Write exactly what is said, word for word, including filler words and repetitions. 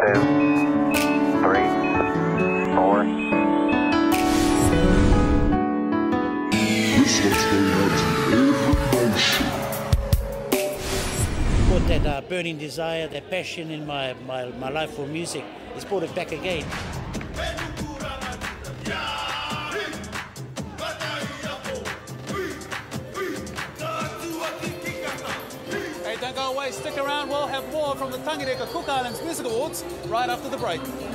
two, three, four. This one's going out to every nation. Brought that uh, burning desire, that passion in my, my, my life for music. It's brought it back again. Hey, don't go away, stick around, we'll have more from the Tangireka Cook Islands Music Awards right after the break.